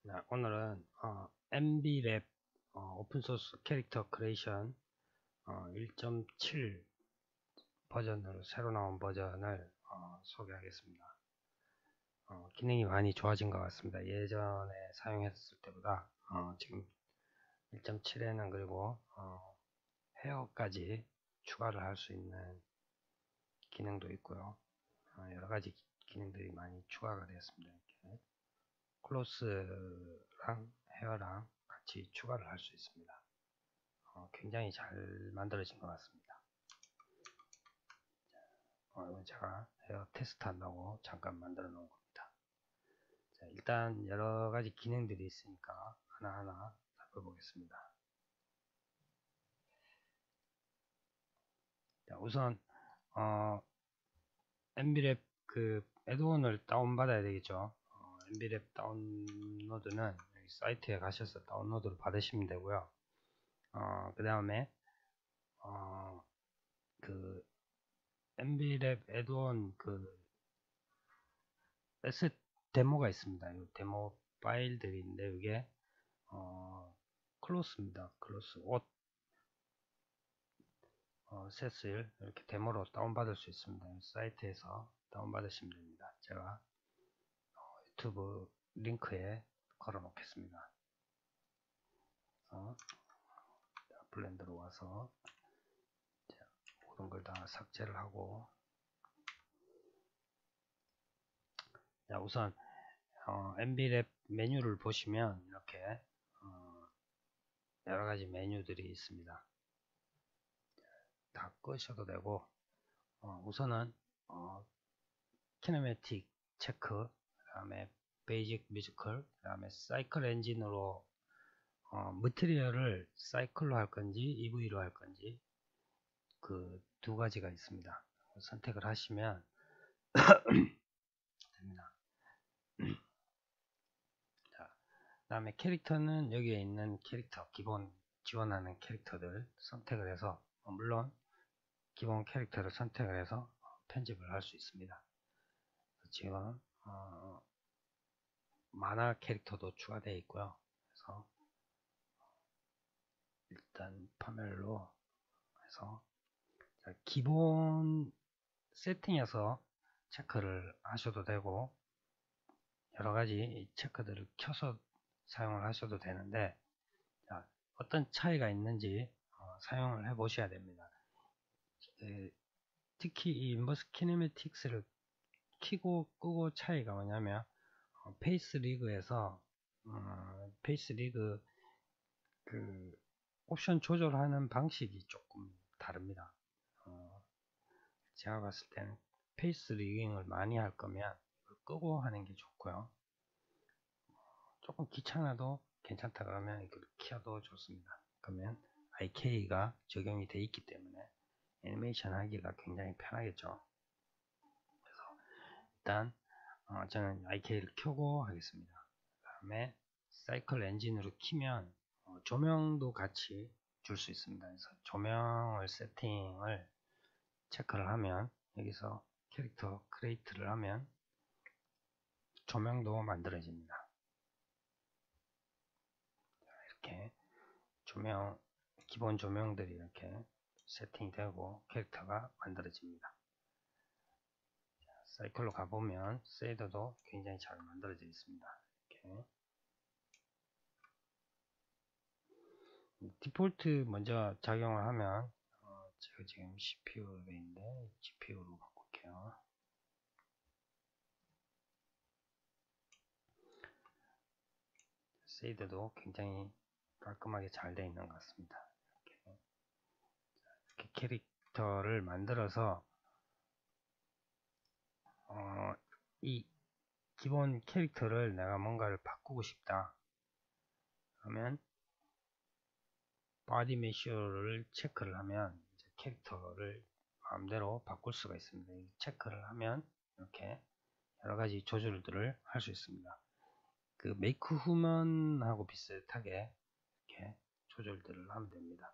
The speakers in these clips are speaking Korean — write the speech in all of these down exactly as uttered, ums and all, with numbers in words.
네, 오늘은 어, 엠비랩 어, 오픈소스 캐릭터 크리에이션 어, 일 점 칠 버전으로 새로 나온 버전을 어, 소개하겠습니다. 어, 기능이 많이 좋아진 것 같습니다. 예전에 사용했을 때보다 어, 지금 일 점 칠에는 그리고 어, 헤어까지 추가를 할 수 있는 기능도 있고요. 어, 여러가지 기능들이 많이 추가가 되었습니다. 이렇게 클로스랑 헤어랑 같이 추가를 할 수 있습니다. 어, 굉장히 잘 만들어진 것 같습니다. 어, 이건 제가 헤어 테스트 한다고 잠깐 만들어 놓은 겁니다. 자, 일단 여러 가지 기능들이 있으니까 하나하나 살펴보겠습니다. 자, 우선 어, 엠비랩 그 애드온을 다운받아야 되겠죠. 어, 엠비랩 다운로드는 여기 사이트에 가셔서 다운로드를 받으시면 되고요. 어, 그 다음에 어, 그 엠비랩 애드온 그 에셋 데모가 있습니다. 이 데모 파일들인데 이게 어, 클로스입니다. 클로스 옷 어, 셋을 이렇게 데모로 다운받을 수 있습니다. 사이트에서 다운받으시면 됩니다. 제가 어, 유튜브 링크에 걸어 놓겠습니다. 어, 블렌더로 와서 자, 모든 걸 다 삭제를 하고 자, 우선 어, 엠비랩 메뉴를 보시면 이렇게 어, 여러가지 메뉴들이 있습니다. 다 끄셔도 되고 어, 우선은 어, 키네매틱 체크, 그 다음에 베이직 뮤지컬, 그 다음에 사이클 엔진으로 어, 머티리얼을 사이클로 할 건지 이브이로 할 건지 그 두 가지가 있습니다. 선택을 하시면 됩니다. 자, 그 다음에 캐릭터는 여기에 있는 캐릭터 기본 지원하는 캐릭터들 선택을 해서 어, 물론 기본 캐릭터를 선택을 해서 편집을 할 수 있습니다. 지금 어, 만화 캐릭터도 추가되어 있고요. 그래서 일단 파멜로 해서 기본 세팅에서 체크를 하셔도 되고 여러가지 체크들을 켜서 사용을 하셔도 되는데 자, 어떤 차이가 있는지 어, 사용을 해 보셔야 됩니다. 에, 특히 이 인버스 키네매틱스를 키고 끄고 차이가 뭐냐면 어, 페이스 리그에서 어, 페이스 리그 그 옵션 조절하는 방식이 조금 다릅니다. 어, 제가 봤을 때는 페이스 리깅을 많이 할 거면 끄고 하는 게 좋고요. 조금 귀찮아도 괜찮다 그러면 이걸 켜도 좋습니다. 그러면 아이케이가 적용이 되어 있기 때문에 애니메이션 하기가 굉장히 편하겠죠. 그래서 일단 어, 저는 아이케이를 켜고 하겠습니다. 그 다음에 사이클 엔진으로 키면 어, 조명도 같이 줄 수 있습니다. 그래서 조명을 세팅을 체크를 하면 여기서 캐릭터 크리에이트를 하면 조명도 만들어집니다. 이렇게 조명 기본 조명들이 이렇게 세팅되고 캐릭터가 만들어집니다. 사이클로 가보면 쉐이더도 굉장히 잘 만들어져 있습니다. 이렇게 디폴트 먼저 작용을 하면 어, 제가 지금 씨피유인데 지피유로 바꿀게요. 쉐이더도 굉장히 깔끔하게 잘 되어 있는 것 같습니다. 이렇게, 이렇게 캐릭터를 만들어서 어, 이 기본 캐릭터를 내가 뭔가를 바꾸고 싶다 그러면 바디 메시어를 체크를 하면 이제 캐릭터를 마음대로 바꿀 수가 있습니다. 체크를 하면 이렇게 여러가지 조절들을 할 수 있습니다. 그 메이크 후먼하고 비슷하게 이렇게 조절들을 하면 됩니다.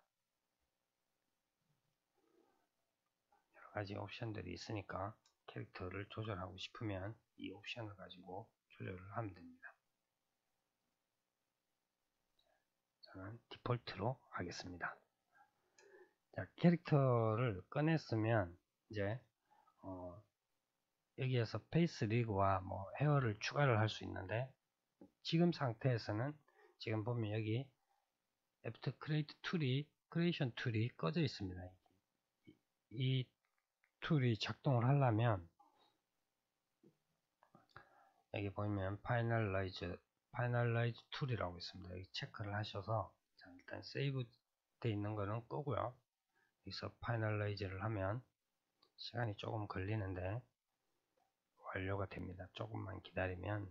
여러가지 옵션들이 있으니까 캐릭터를 조절하고 싶으면 이 옵션을 가지고 조절을 하면 됩니다. 디폴트로 하겠습니다. 자, 캐릭터를 꺼냈으면 이제 어, 여기에서 페이스 리그와 뭐 헤어를 추가를 할 수 있는데, 지금 상태에서는 지금 보면 여기 애프터 크리에이트 툴이 크리에이션 툴이 꺼져 있습니다. 이, 이 툴이 작동을 하려면 여기 보면 파이널라이즈 파이널라이즈 툴이라고 있습니다. 여기 체크를 하셔서, 자, 일단 세이브 돼 있는 거는 끄고요. 여기서 파이널라이즈를 하면 시간이 조금 걸리는데 완료가 됩니다. 조금만 기다리면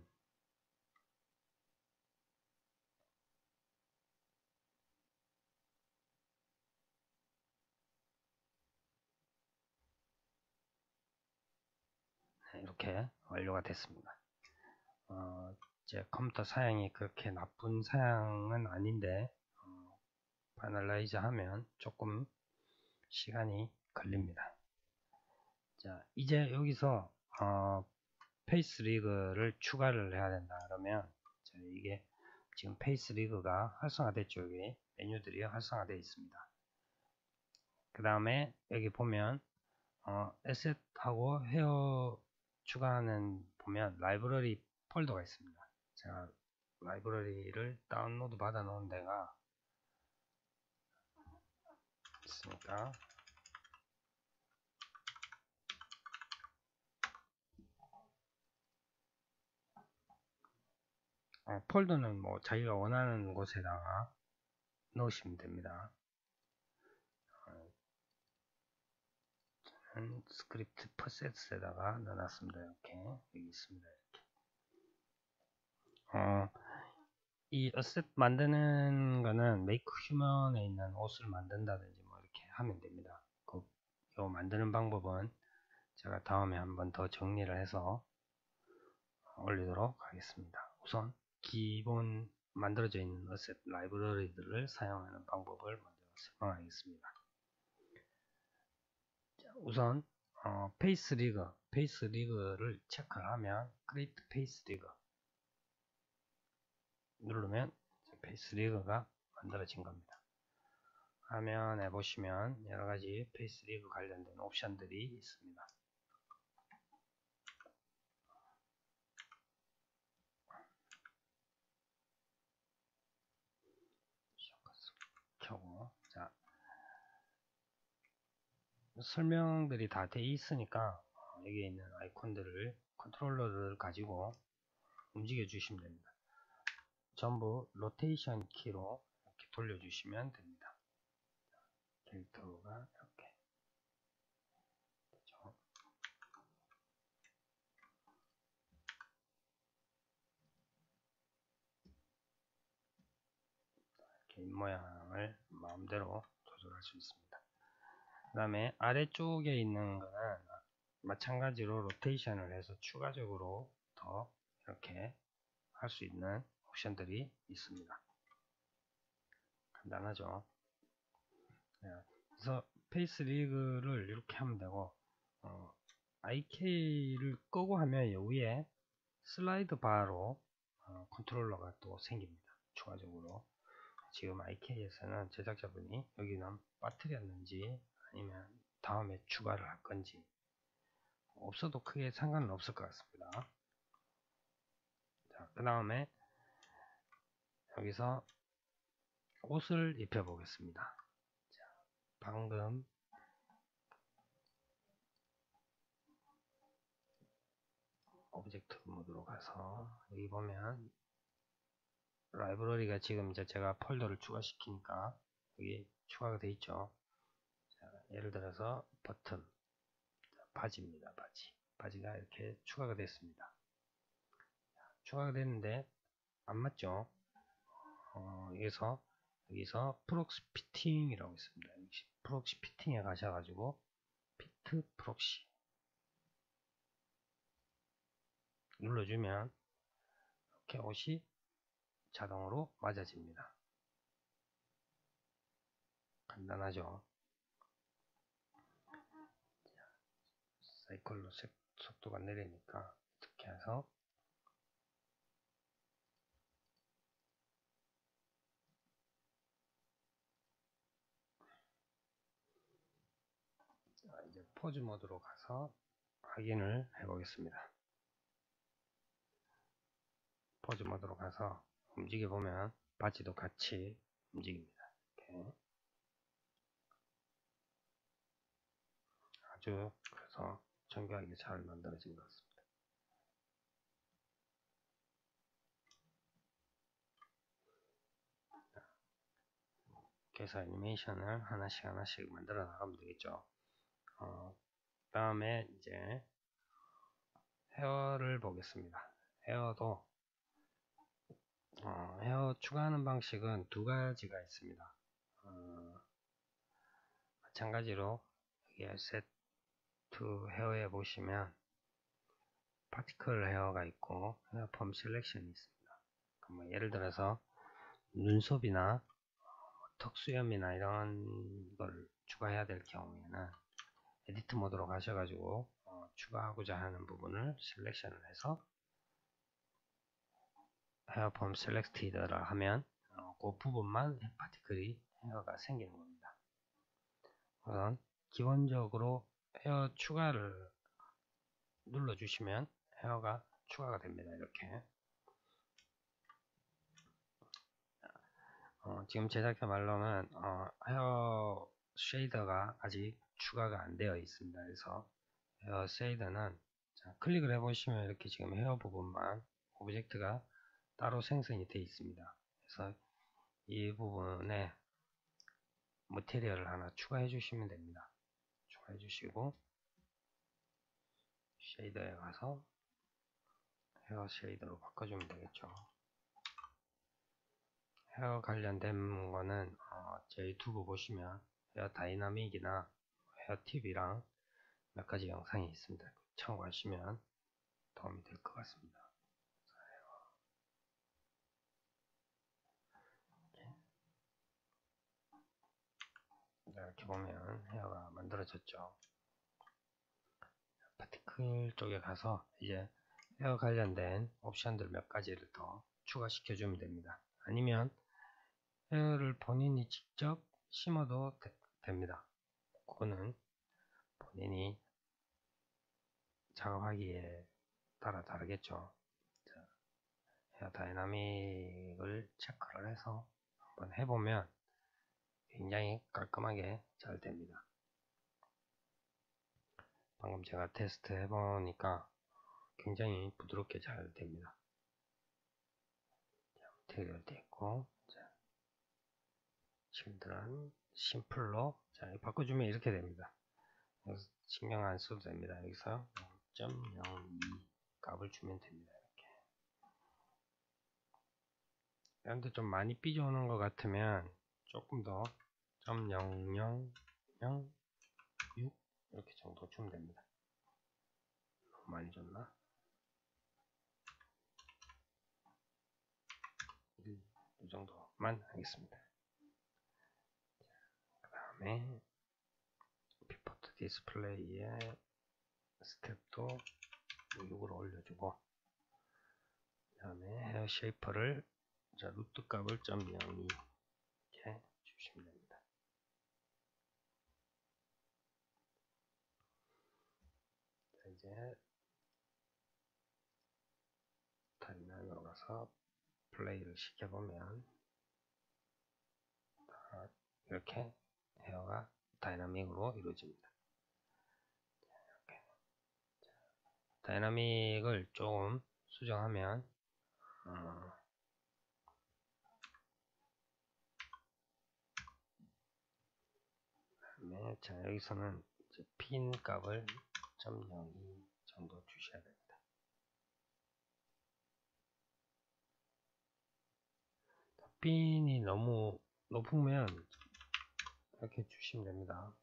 네, 이렇게 완료가 됐습니다. 어, 제 컴퓨터 사양이 그렇게 나쁜 사양은 아닌데 어, 파이널라이즈 하면 조금 시간이 걸립니다. 자, 이제 여기서 어, 페이스 리그를 추가를 해야 된다 그러면, 자, 이게 지금 페이스 리그가 활성화됐죠. 여기 메뉴들이 활성화되어 있습니다. 그 다음에 여기 보면 어, 에셋하고 헤어 추가하는 보면 라이브러리 폴더가 있습니다. 제가 라이브러리를 다운로드 받아 놓은 데가 있으니까 어, 폴더는 뭐 자기가 원하는 곳에다가 넣으시면 됩니다. 어, 저는 스크립트 퍼셋에다가 넣어놨습니다. 이렇게 여기 있습니다. 이렇게. 어, 이 어셋 만드는 거는 메이크 휴먼에 있는 옷을 만든다든지 뭐 이렇게 하면 됩니다. 그, 요 만드는 방법은 제가 다음에 한번 더 정리를 해서 올리도록 하겠습니다. 우선 기본 만들어져 있는 어셋 라이브러리들을 사용하는 방법을 먼저 설명하겠습니다. 자, 우선 어, 페이스 리그, 페이스 리그를 체크를 하면 크리에이트 페이스 리그 누르면 페이스 리그가 만들어진 겁니다. 화면에 보시면 여러가지 페이스 리그 관련된 옵션들이 있습니다. 켜고, 자, 설명들이 다 돼 있으니까 여기에 있는 아이콘들을 컨트롤러를 가지고 움직여 주시면 됩니다. 전부 로테이션 키로 이렇게 돌려주시면 됩니다. 캐릭터가 이렇게 되죠. 이렇게 입모양을 마음대로 조절할 수 있습니다. 그 다음에 아래쪽에 있는 거는 마찬가지로 로테이션을 해서 추가적으로 더 이렇게 할 수 있는 옵션들이 있습니다. 간단하죠. 그래서 페이스 리그를 이렇게 하면 되고, 어, 아이케이를 끄고 하면 여기에 슬라이드 바로 어, 컨트롤러가 또 생깁니다. 추가적으로 지금 아이케이에서는 제작자분이 여기는 빠뜨렸는지 아니면 다음에 추가를 할 건지 없어도 크게 상관은 없을 것 같습니다. 자, 그 다음에 여기서 옷을 입혀 보겠습니다. 자, 방금 오브젝트 모드로 가서 여기 보면 라이브러리가 지금 이제 제가 폴더를 추가시키니까 여기 추가가 되어 있죠. 자, 예를 들어서 버튼, 자, 바지입니다. 바지. 바지가 이렇게 추가가 됐습니다. 자, 추가가 됐는데 안 맞죠? 어, 여기서 여기서 프록시 피팅이라고 있습니다. 프록시 피팅에 가셔가지고 피트 프록시 눌러주면 이렇게 옷이 자동으로 맞아집니다. 간단하죠? 사이클로 속도가 느리니까 이렇게 해서 포즈 모드로 가서 확인을 해 보겠습니다. 포즈 모드로 가서 움직여 보면 바지도 같이 움직입니다. 이렇게. 아주 그래서 정교하게 잘 만들어진 것 같습니다. 그래서 애니메이션을 하나씩 하나씩 만들어 나가면 되겠죠. 어, 다음에 이제 헤어를 보겠습니다. 헤어도 어, 헤어 추가하는 방식은 두 가지가 있습니다. 어, 마찬가지로 여기 세트 헤어에 보시면 파티클 헤어가 있고 헤어 펌 셀렉션이 있습니다. 뭐 예를 들어서 눈썹이나 턱수염이나 이런 걸 추가해야 될 경우에는 에디트 모드로 가셔가지고 어, 추가하고자 하는 부분을 셀렉션을 해서 헤어 펌 셀렉티드를 하면 어, 그 부분만 파티클이 헤어가 생기는 겁니다. 우선 기본적으로 헤어 추가를 눌러주시면 헤어가 추가가 됩니다. 이렇게 어, 지금 제작자 말로는 어, 헤어 쉐이더가 아직 추가가 안 되어 있습니다. 그래서 헤어 쉐이더는 자, 클릭을 해 보시면 이렇게 지금 헤어 부분만 오브젝트가 따로 생성이 되어 있습니다. 그래서 이 부분에 머티리얼을 하나 추가해 주시면 됩니다. 추가해 주시고 쉐이더에 가서 헤어 쉐이더로 바꿔주면 되겠죠. 헤어 관련된 거는 어, 제 유튜브 보시면 헤어 다이나믹이나 헤어 팁이랑 몇 가지 영상이 있습니다. 참고하시면 도움이 될 것 같습니다. 이렇게 보면 헤어가 만들어졌죠. 파티클 쪽에 가서 이제 헤어 관련된 옵션들 몇 가지를 더 추가시켜 주면 됩니다. 아니면 헤어를 본인이 직접 심어도 되, 됩니다. 그거는 본인이 작업하기에 따라 다르겠죠. 자, 헤어 다이나믹을 체크를 해서 한번 해보면 굉장히 깔끔하게 잘 됩니다. 방금 제가 테스트 해보니까 굉장히 부드럽게 잘 됩니다. material 됐고, 자, 실드란 심플로 자, 바꿔주면 이렇게 됩니다. 여기서 신경 안 써도 됩니다. 여기서 영 점 영이 값을 주면 됩니다. 이렇게. 그런데 좀 많이 삐져오는 것 같으면 조금 더 점 영영영육 이렇게 정도 주면 됩니다. 너무 많이 줬나? 이 정도만 하겠습니다. 그 다음에 피포트 디스플레이에 스텝도 육으로 올려주고, 그 다음에 헤어 쉐이퍼를 자, 루트 값을 점 영이 이렇게 주시면 됩니다. 자, 이제 타임라인으로 가서 플레이를 시켜보면 이렇게 헤어가 다이나믹으로 이루어집니다. 이렇게. 다이나믹을 조금 수정하면 어, 그다음에 자, 여기서는 이제 핀 값을 점 영이 정도 주셔야 됩니다. 핀이 너무 높으면 이렇게 주시면 됩니다.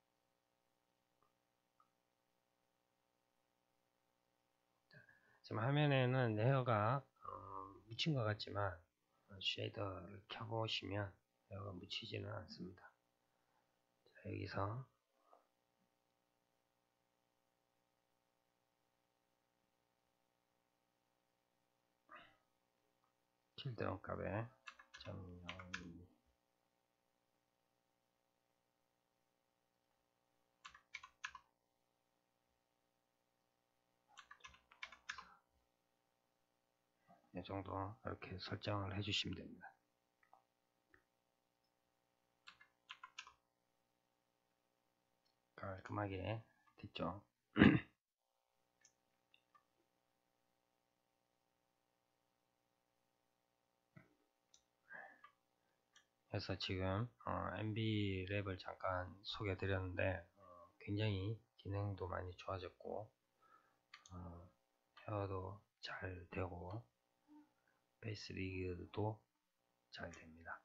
지금 화면에는 헤어가 어, 묻힌 것 같지만 쉐이더를 켜보시면 헤어가 묻히지는 않습니다. 자, 여기서 칠드런 값에 점 영이 정도 이렇게 설정을 해주시면 됩니다. 깔끔하게 됐죠. 그래서 지금 어, 엠비 랩을 잠깐 소개해 드렸는데 어, 굉장히 기능도 많이 좋아졌고 어, 헤어도 잘 되고 베이스 리그도 잘 됩니다.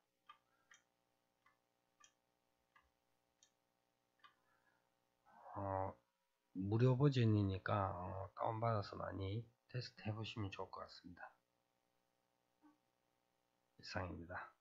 어, 무료 버전이니까 어, 다운받아서 많이 테스트 해보시면 좋을 것 같습니다. 이상입니다.